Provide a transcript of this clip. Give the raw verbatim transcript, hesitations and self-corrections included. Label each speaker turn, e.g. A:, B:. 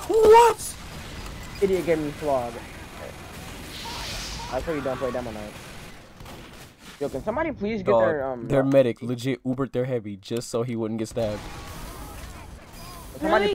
A: What?
B: Idiot gave me flogged. I swear you don't play Demo Knight. Yo, can somebody please get
A: Dog,
B: their um
A: their medic legit Ubered their heavy just so he wouldn't get stabbed.
B: somebody